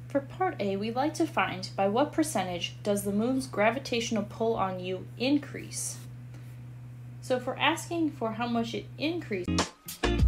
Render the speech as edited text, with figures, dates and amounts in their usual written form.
For part A, we'd like to find by what percentage does the moon's gravitational pull on you increase. So if we're asking for how much it increases,